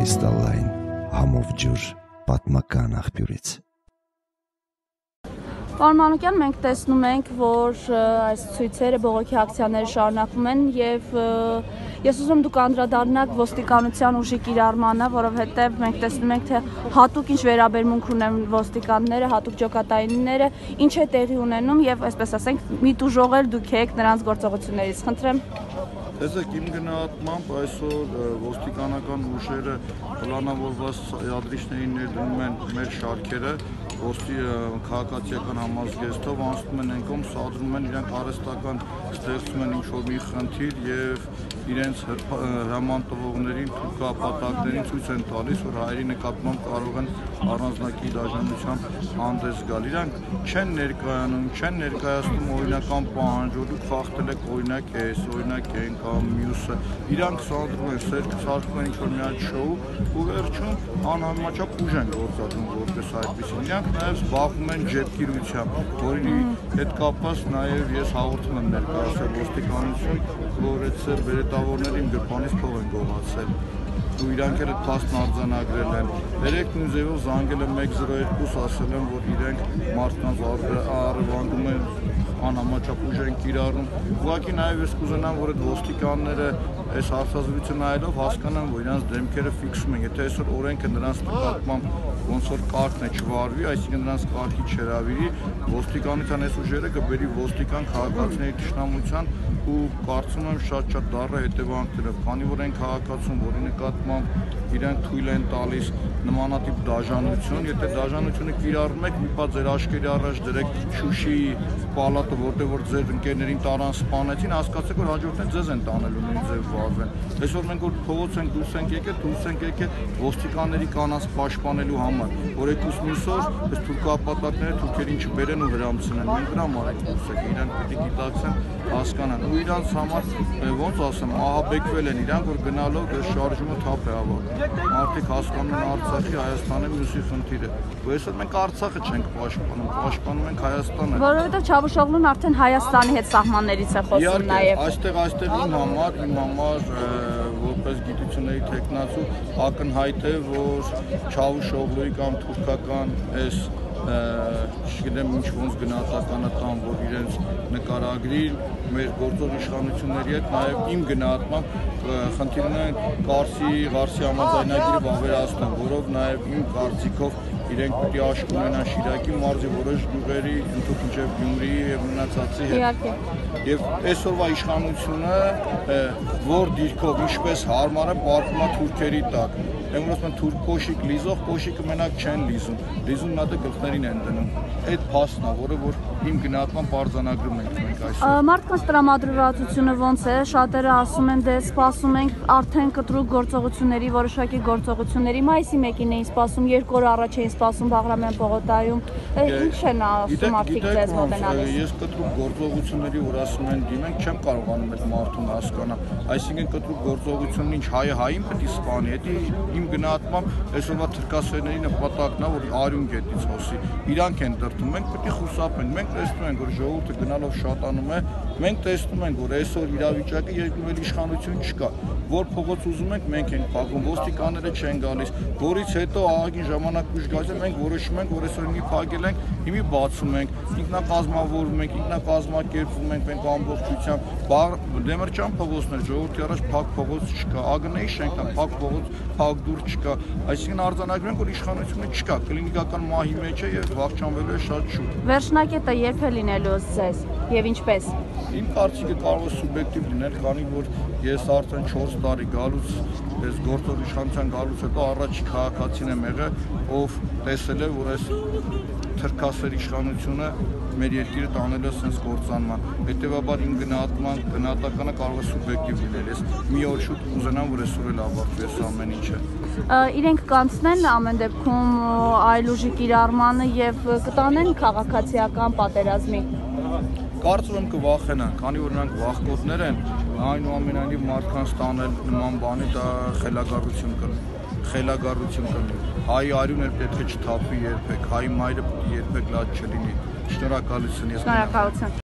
Կրիստալային համով ջուր պատմական աղբյուրից։ Պարոն Մանուկյան, մենք տեսնում ենք, որ այս ցույցերը, բողոքի ակցիաները շարունակվում են եւ ես ուզում եմ դուք անդրադառնաք ոստիկանության ուժի կիրառմանը, որովհետեւ մենք տեսնում ենք, թե հատուկ ինչ վերաբերմունք ունեն ոստիկանները, հատուկ ջոկատայինները, ինչ է տեղի ունենում եւ այսպես ասենք, միտուժող էլ դուք եք նրանց գործողություններից։ Խնդրեմ։ Տեսեք, իմ գնահատմամբ այսօր ոստիկանական ուժերը պլանավորված ադրիչներին ներդնում են մեր շարքերը, քաղաքացիական համազգեստով անցնում են ենքում, սադրում են իրենք արհեստական ստեղծում են ինչ-որ մի խնդիր եւ իրենց հրաման տվողներին, թուրքապատակներին ցույց են տալիս, որ հայերի նկատմամբ կարող են առանձնակի դաշնությամբ հանդես գալ։ Իրանք չեն ներկայանում, չեն ներկայացնում օրինական պահանջ, որ դուք խախտել եք օրինակ էս, օրինակ են կամ մյուսը։ Իրանք սադրում են, սարքում են ինչ-որ մի հատ շոու ու վերջում անհամաչափ ուժ են գործադրում որպես այդպիսին։ Իրանք նաև զբաղվում են ջեպկիրությամբ, որի հետ կապված նաև ես հաղորդում եմ ներկայացրել ոստիկանություն, որ այդ բերետավորների իմ գրպանից փող են գողացել ու իրանք էլ այդ փաստն արձանագրել են։ Երեք նույն ձևով զանգել եմ 102, ասել են, որ իրենք մարդկանց առևանգում են անհամաչափ ուժ են կիրառում։ Ուղղակի նաև ես կուզենամ, որ այդ ոստիկանները այս հարցազրույցը նայելով հասկանան, որ իրանց դեմքերը ֆիքսում են։ Եթե այսօր օրենքը նրանց նկատմամբ ոնց որ կարգն է չվարվի, այսինքն նրանց կարգի չհրավիրի, ոստիկանության այս ուժերը կբերի ոստիկան քաղաքացիների թշնամության ու կարծում եմ շատ դառը հետևանքներով, քանի որ այն քաղաքացուն, որի նկատմամբ իրենք թույլ են տալիս նմանատիպ դաժանություն, եթե դաժանությունը կիրառում եք, մի պատ ձեր աչքերի առաջ դրեք Շուշիի պալատը, որտեղ որ ձեր ընկերներին տարան սպանեցին, հասկացեք, որ հաջորդն ձեզ են տանելու նույն ձև վարվեն։ Այսօր մենք որ փողոց ենք դուրս ենք եկել ոստիկանների կանանց պաշտպանելու համար, որ եկուս մյուս օր այս թուրքապատակները թուրքերին չբերեն ու հրամցնեն, մենք դրա համար ենք դուրս եկել, իրանք պետք է գիտակցեն, հասկանան ու իրանց համար ոնց ասեմ, ահաբեկվել են իրանք, որ գնալով այս շարժումը թափ է հավաքում։ Մարդիկ հասկանում են Արցախի, Հայաստանի մյուսի խնդիրը։ Ու այսօր մենք Արցախը չենք պաշտպանում ենք Հայաստանը։ Որովհետև Չավուշօղլուն արդեն Հայաստանի հետ սահմաններից է խոսում նաև։ Այստեղ իմ համար որպես գիտությունների թեկնածու ակնհայտ է, որ Չավուշօղլուի կամ թուրքական այս չգիտեմ ինչ ոնց գնահատականը տան, որ իրենց նկարագրի մեր գործող իշխանությունների հետ, նաև իմ գնահատմամբ խնդիրն է Ղարսի համաձայնագիրը վավերացնում, որով նաև իմ կարծիքով իրենք պետք է աշխ ունենան Շիրակի մարզի որոշ գյուղերի, ընդհանուր մինչև Գյումրիի եւ մնացածի հետ։ Եվ այսօրվա իշխանությունը որ դիրքով ինչպես հարմար է պարտվում է թուրքերի տակ։ Եմ ասում թուրք կոշիկ լիզող, կոշիկը մենակ չեն լիզում նա դե գլխներին են դնում։ Այդ փաստն է, որը որ իմ գնահատմամբ արձանագրում ենք մենք այսօր։ Մարդկանց տրամադրվածությունը ոնց է, շատերը ասում են, դե սպասում ենք արդեն կտրուկ գործողությունների, որոշակի գործողությունների, մայիսի 1-ին էին սպասում, 2 օր առաջ էին սպասում Բաղրամյան պողոտայում, ինչ են ասում մարդիկ ձեզ մոտենալիս։ Ես կտրուկ գործողությունների, որ ասում են դիմենք, չեմ կարողանում այդ մարդուն հասկանալ, այսինքն կտրուկ գործողությունն ինչ հայը հային պետք է սպանի, դա իմ գնահատմամբ այսօրվա թրքասերների նպատակն է, որ արյուն գետից հոսի, իրանք են դրդում, մենք պետք է խուսափենք, մենք տեսնում ենք, որ ժողովուրդը գնալով շատանում է, մենք տեսնում ենք, որ այսօր իրավիճակը երկրվել իշխանություն չկա, որ փողոց ուզում ենք, մենք ենք փակում, ոստիկանները չեն գալիս, որից հետո ահագին ժամանակ ուշ գալիս է, մենք որոշում ենք, որ այսօր մի փակել ենք, հիմի բացում ենք, ինքնակազմավորվում ենք, ինքնակազմակերպվում ենք, մենք ամբողջությամբ Դեմիրճան փողոցներ, ժողովրդի առաջ փակ փողոց չկա, ԱԳՆ-ի շենքն փակ փողոց, փակ դուր չկա, այսինքն արձանագրում ենք, որ իշխանությունը չկա, կլինիկական մահի մեջ է եւ վախճանվելու է շատ շուտ։ Վերջնակետը երբ է լինելու ձեզ եւ ինչպես։ Իմ կարծիքը կարող է սուբյեկտիվ լինել, քանի որ ես արդեն 4 տարի գալուց այս գործող իշխանության գալուց հետո առաջի քաղաքացին եմ եղել, ով տեսել է, որ այս թրքասեր իշխանությունը մեր երկիրը տանել է sense կործանման։ Հետևաբար իմ գնահատականը կարող է սուբյեկտիվ լինել։ Ես մի օր շուտ կուզենամ, որ այսօր էլ ավարտվի այս ամեն ինչը։ Իրենք կանցնեն ամեն դեպքում այլ ուժի կիրառմանը եւ կտանեն քաղաքացիական պատերազմի։ Կարծում եմ կվախենան, քանի որ նրանք վախկոտներ են, այնուամենայնիվ մարդկանց տանել նման բանի դա խելագարություն կլինի։ Հայ արյունը պետք է չթափվի երբեք, հայ մայրը երբեք լաց չլինի։ Շնորհակալություն։ Շնորհակալություն։